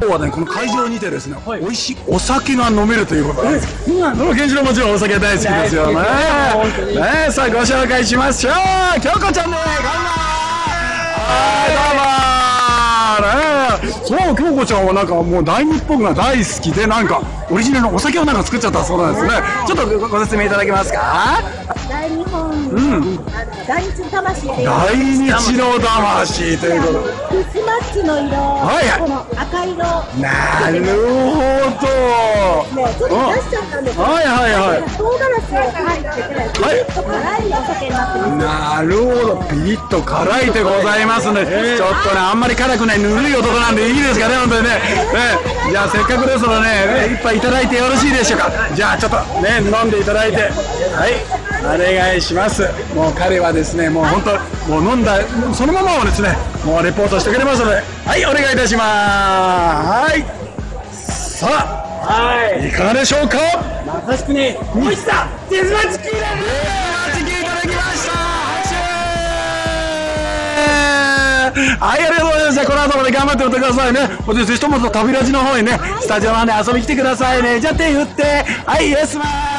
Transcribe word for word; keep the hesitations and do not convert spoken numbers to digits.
今日はね、この会場にてですね、美味しいお酒が飲めるということなんです。ケンジロウもちろんお酒大好きですよね。ね、さあご紹介しましょう。京子ちゃんね、乾杯。はい、どうもー。ね、そう、京子ちゃんはなんかもう大日本が大好きで、なんかオリジナルのお酒をなんか作っちゃったそうなんですね。ちょっとご説明いただけますか。 大日本、うん、大日の魂で。 大日の魂ということで。 クスマッチの色、はい、この赤色。 なるほど。 ね、ちょっと出しちゃったんですけど。 はいはいはい。 唐辛子を入ってて、ピリッと辛いお酒になってます。 なるほど、ピリッと辛いでございますね。ちょっとね、あんまり辛くないぬるい男なんでいいですかね、本当にね。ね、じゃあせっかくですのでね、一杯いただいてよろしいでしょうか。じゃあちょっとね、飲んでいただいて、はい、お願いします。もう彼はですね、もう本当もう飲んだそのままをですね、もうレポートしてくれますので、はい、お願いいたします。はい。さあ、はい、いかがでしょうか。 まさしくね、美味しさ、デズマチキーラー。デズマチキーいただきました。はい、ありがとうございました。この後まで頑張っておってくださいね。ぜひとも旅ラジの方にね、スタジオまで遊びに来てくださいね。じゃあ手振って、はい、イエスマン。